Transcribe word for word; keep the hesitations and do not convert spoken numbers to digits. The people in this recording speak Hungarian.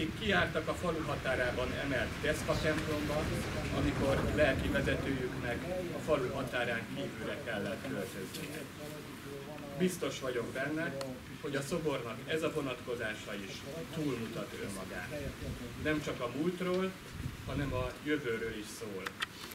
akik kijártak a falu határában emelt Deszka templomba, amikor lelki vezetőjüknek a falu határán kívülre kellett költöznie. Biztos vagyok benne, hogy a szobornak ez a vonatkozása is túlmutat önmagán. Nem csak a múltról, hanem a jövőről is szól.